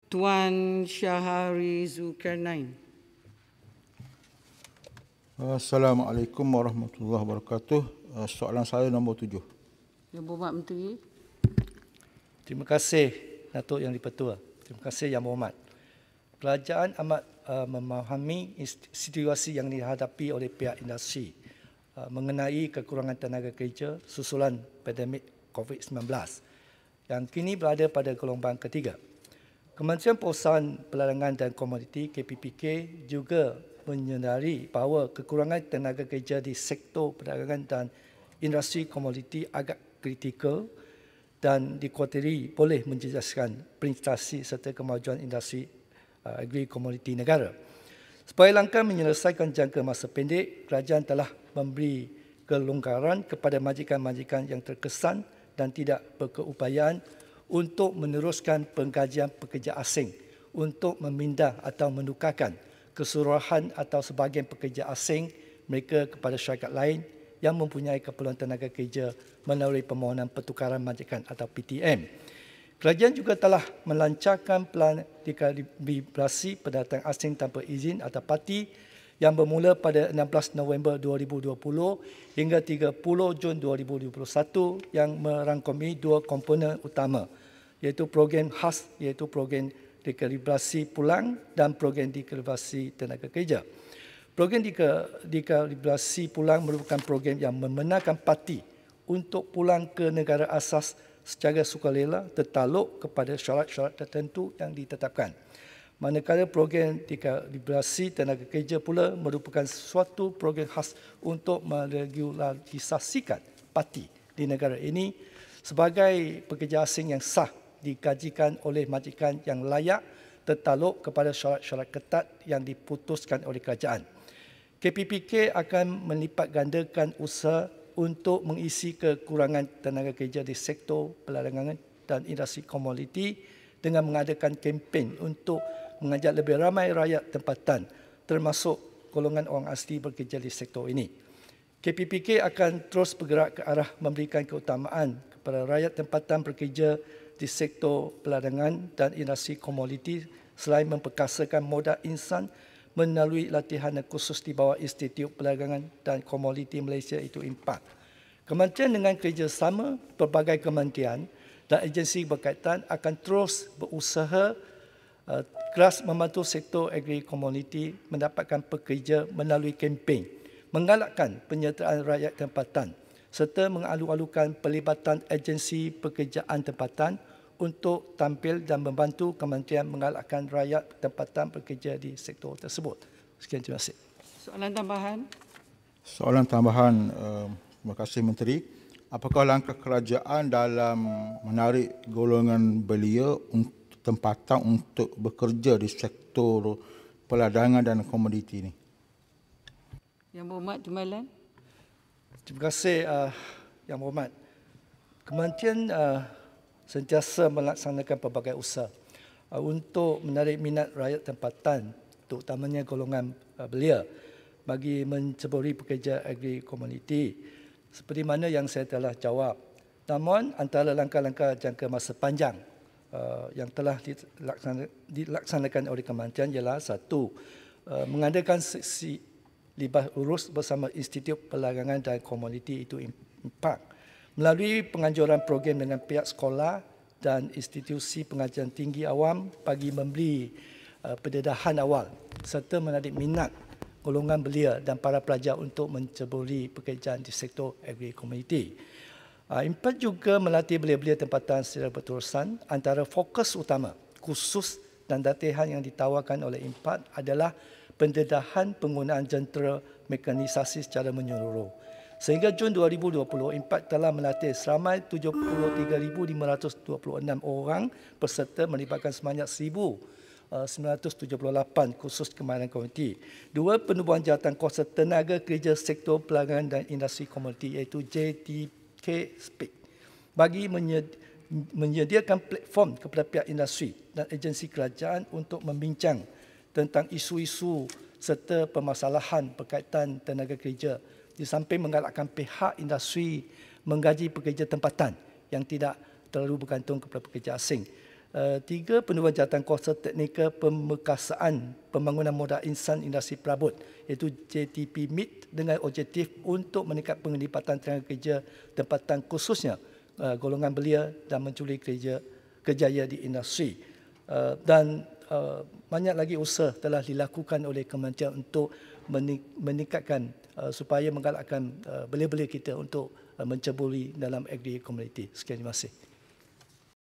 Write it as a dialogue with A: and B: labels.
A: Tuan Shaharizukirnain.
B: Assalamualaikum warahmatullahi wabarakatuh. Soalan saya nombor 7.
A: Yang Berhormat Menteri.
C: Terima kasih Datuk Yang di-Pertua. Terima kasih Yang Berhormat. Kerajaan amat memahami situasi yang dihadapi oleh pihak industri mengenai kekurangan tenaga kerja susulan pandemik COVID-19 yang kini berada pada gelombang ketiga. Kementerian Perusahaan Perladangan dan Komoditi KPPK juga menyedari bahawa kekurangan tenaga kerja di sektor perdagangan dan industri komoditi agak kritikal dan dikhawatiri boleh menjejaskan prestasi serta kemajuan industri agri komoditi negara. Supaya langkah menyelesaikan jangka masa pendek, kerajaan telah memberi kelonggaran kepada majikan-majikan yang terkesan dan tidak berkeupayaan untuk meneruskan penggajian pekerja asing untuk memindah atau menukarkan keseluruhan atau sebahagian pekerja asing mereka kepada syarikat lain yang mempunyai keperluan tenaga kerja melalui permohonan pertukaran majikan atau PTM. Kerajaan juga telah melancarkan pelan dekalibrasi pendatang asing tanpa izin atau parti yang bermula pada 16 November 2020 hingga 30 Jun 2021 yang merangkumi dua komponen utama, iaitu program khas, iaitu program dekalibrasi pulang dan program dekalibrasi tenaga kerja. Program dekalibrasi pulang merupakan program yang membenarkan parti untuk pulang ke negara asas secara sukarela tertakluk kepada syarat-syarat tertentu yang ditetapkan. Manakala program dekalibrasi tenaga kerja pula merupakan suatu program khas untuk meregularisasikan parti di negara ini sebagai pekerja asing yang sah dikajikan oleh majikan yang layak tertakluk kepada syarat-syarat ketat yang diputuskan oleh kerajaan. KPPK akan melipat gandakan usaha untuk mengisi kekurangan tenaga kerja di sektor perladangan dan industri komoditi dengan mengadakan kempen untuk mengajak lebih ramai rakyat tempatan termasuk golongan orang asli bekerja di sektor ini. KPPK akan terus bergerak ke arah memberikan keutamaan kepada rakyat tempatan bekerja di sektor perladangan dan industri komoditi selain memperkasakan modal insan melalui latihan khusus di bawah Institut Perdagangan dan Komoditi Malaysia iaitu impak. Kementerian dengan kerjasama pelbagai kementerian dan agensi berkaitan akan terus berusaha keras membantu sektor agri komoditi mendapatkan pekerja melalui kempen, menggalakkan penyertaan rakyat tempatan serta mengalu-alukan pelibatan agensi pekerjaan tempatan untuk tampil dan membantu kementerian menggalakkan rakyat tempatan bekerja di sektor tersebut. Sekian, terima kasih.
A: Soalan tambahan.
B: Soalan tambahan, terima kasih Menteri. Apakah langkah kerajaan dalam menarik golongan belia tempatan untuk bekerja di sektor perladangan dan komoditi ini?
A: Yang Berhormat Timbalan.
C: Terima kasih Yang Berhormat. Kementerian sentiasa melaksanakan pelbagai usaha untuk menarik minat rakyat tempatan, terutamanya golongan belia, bagi menceburi pekerja agri komoditi. Seperti mana yang saya telah jawab. Namun antara langkah-langkah jangka masa panjang yang telah dilaksanakan oleh kementerian ialah satu, mengadakan sesi libas urus bersama Institut Perladangan dan Komoditi itu impak melalui penganjuran program dengan pihak sekolah dan institusi pengajian tinggi awam bagi memberi pendedahan awal serta menarik minat golongan belia dan para pelajar untuk menceburi pekerjaan di sektor agri komoditi. Impak juga melatih belia-belia tempatan secara berterusan. Antara fokus utama, khusus dan latihan yang ditawarkan oleh impak adalah pendedahan penggunaan jentera mekanisasi secara menyeluruh. Sehingga Jun 2020, impak telah melatih seramai 73,526 orang peserta melibatkan sebanyak 1,978 khusus kemahiran komoditi. Dua, penubuhan jawatan kuasa tenaga kerja sektor perdagangan dan industri komoditi iaitu JTK SPIC bagi menyediakan platform kepada pihak industri dan agensi kerajaan untuk membincang tentang isu-isu serta permasalahan berkaitan tenaga kerja di samping menggalakkan pihak industri menggaji pekerja tempatan yang tidak terlalu bergantung kepada pekerja asing. Tiga, penurunan jawatan kuasa teknikal pemekasaan pembangunan modal insan industri perabot iaitu JTP MIT dengan objektif untuk meningkat penglibatan tenaga kerja tempatan khususnya golongan belia dan mencuri kerjaya di industri. Dan banyak lagi usaha telah dilakukan oleh Kementerian untuk meningkatkan supaya menggalakkan belia-belia kita untuk menceburi dalam agri komoditi. Sekian, terima kasih.